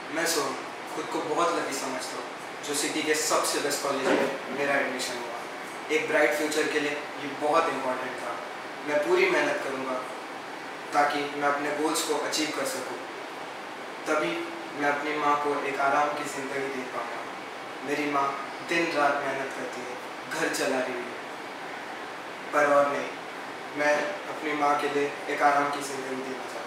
मैं खुद को बहुत लकी समझता हूँ जो सिटी के सबसे बेस्ट कॉलेज में मेरा एडमिशन हुआ। एक ब्राइट फ्यूचर के लिए ये बहुत इम्पोर्टेंट था। मैं पूरी मेहनत करूँगा ताकि मैं अपने गोल्स को अचीव कर सकूँ, तभी मैं अपनी माँ को एक आराम की ज़िंदगी दे पाऊँगा। मेरी माँ दिन रात मेहनत करती है, घर चला रही है, पर और नहीं, मैं अपनी माँ के लिए एक आराम की ज़िंदगी देना चाहता हूँ।